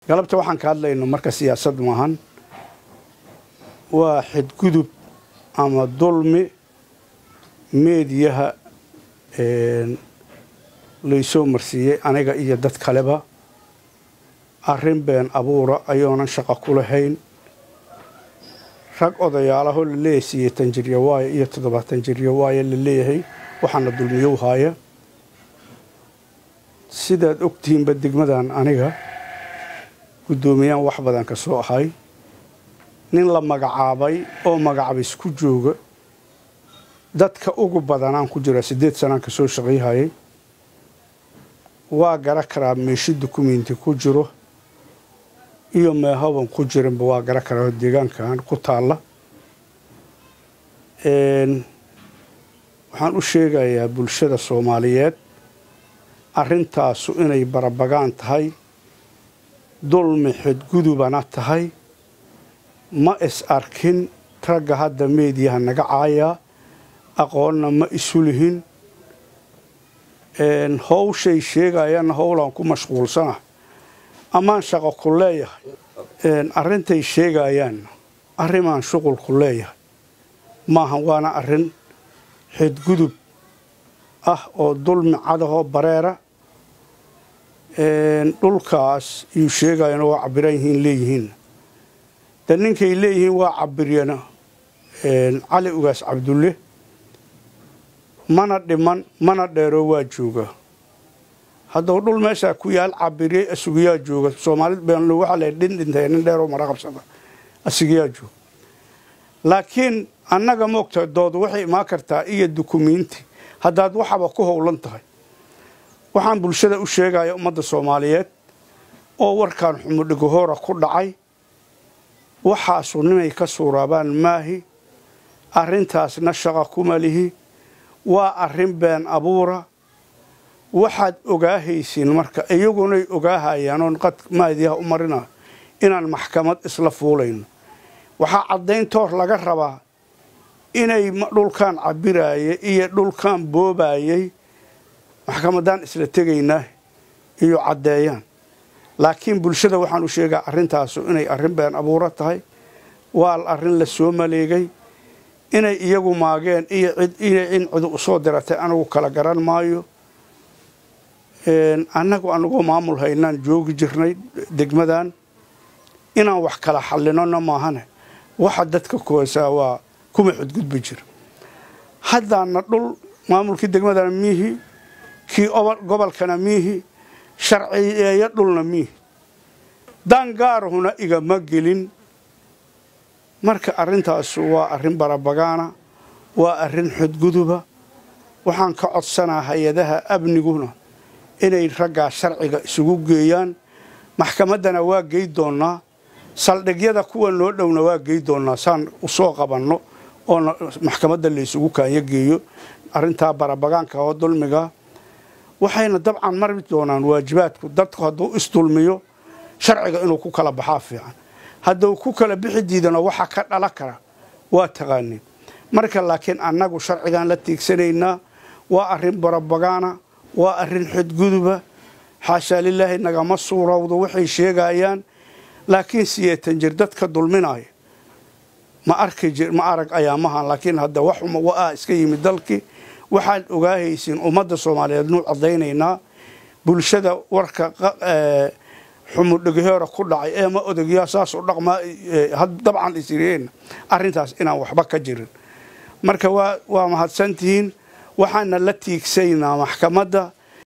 galabta waxaan ka hadlayno marka siyaasad maahan waa xadgudub ama dulmi meediyaha laysoo marsiiyey aniga iyo dad kaleba arrin been abuura ayoonan shaqo ku lahayn rag odayaalaho la leeyahay 80 jir waaye iyo 70 jir waaye la leeyahay waxaana dulmiyo haaya sidaad ogtiinba degmadan aniga guddoomiyaan wax badan ka soo ahay nin la magacaabay oo magacaabis ku jooga dadka ugu badanaan ku jira 8 sano ka soo shaqeeyay waa gara karaa meeshii dukumeenti ku jiro iyo meehaban ku jirinba waa gara karaa deegaankan ku taala waxaan u sheegayaa bulshada Soomaaliyeed arintaasu inay barabagaan tahay dulmi xadgudubana tahay ma is arkin ragga hadda meediyaha naga caaya aqoonna ma isulihin hawshay sheegayaan hawlaan ku mashquulsana amaan shaqo ku leeyahay arintay sheegayaan arrimaan shuqul ku leeyahay maaha waana arrin xadgudub ah oo dulmi cadaho bareera dhulkaas uu sheegayaan waa cabiran yihiin leeyihiin ninkay leeyihiin waa cabiriyana cali ugaas cabdulle mana dhiman mana dheero waa jooga haddaba dhul meesha ku yaal cabiriyay asugiyaa jooga Soomaalida been loo waxa la dhintay nin dheero mara qabsada asugiyaa jooga laakiin annaga moogta dood waxay ma kartaa iyo dukumeenti haddaad waxaba ku howlan tahay waxaan bulshada u sheegayaa ummadda Soomaaliyeed oo warkaan xumudhigo hore ku dhacay waxa sunnimay ka suuraabaan maahi arintaasna shaqo kuma lihi waa arrin been abuura waxaad ogaahaysiin marka iyaguna ogaahayaan oo qad maadiyaha u marina inaan maxkamad isla fuulayno waxa cadeyntoor laga rabaa inay dhulkan cabiraayay iyo dhulkan boobaayay maxkamadan isla tagaynaa iyo cadeeyaan laakiin bulshada waxaan u sheegaa arintaas inay arrin been abuura tahay waa arrin la soo maleegay inay iyagu maageen iyo cid u soo diratay anagu kala garan maayo anagu maamul haynaan joogi jirnay degmadan inaan wax kala xallinona maahane waxa dadka koosaa waa kuma xadgudbi jir haddaana dhul maamulkii degmadan miihi kii gobolkana miihi sharciyeeya dhulna miihi dangaarhuna igama gelin marka arintaas waa arrin barabagaana waa arrin xadguduba waxaan ka codsanahay hay'adaha amniguna inay ragga sharciga isugu geeyaan maxkamadana waa geey doonaa saldhigyada kuwa loo dhowna waa geey doonaa saan u soo qabanno oo maxkamadda la isugu kaanya geeyo arinta barabagaanka oo dulmiga waxayna dabcan marmi doonaan waajibaadku dadku hadduu isdulmiyo sharciga inuu ku kala baxaa fiican hadduu ku kala bixi diidana waxa ka dhala kara waa taqaaniin marka laakiin annagu sharcigan la tiigsanaynaa waa arrin barabagaana waa arrin xadguduba xaasha lilaahi nagama suurowdo waxay sheegayaan laakiin 80 jir dadka dulminaya ma arag ayaamahan laakiin hadda wax waa iska yimid dalkii waxaan ogaahaysiin ummadda Soomaaliyeed nuu cadeynaynaa bulshada warka xumudhigo ku dhacay ee ma odagiya saas u dhaqma dabcan isireen arintaas inaan waxba ka jirin marka waa mahadsantihiin waxaana la tiigsaynaa maxkamadda